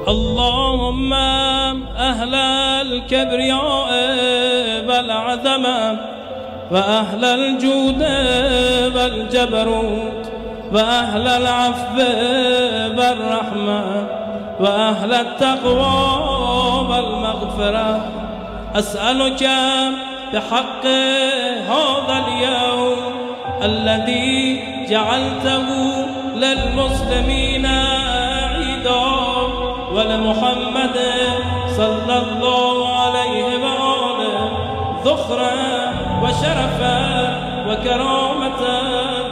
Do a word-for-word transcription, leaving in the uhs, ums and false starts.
اللهم أهل الكبرياء والعظمة وأهل الجود والجبروت وأهل العفو والرحمة وأهل التقوى والمغفرة، أسألك بحق هذا اليوم الذي جعلته للمسلمين عيدا ولمحمد صلى الله عليه وآله ذخرا وشرفا وكرامة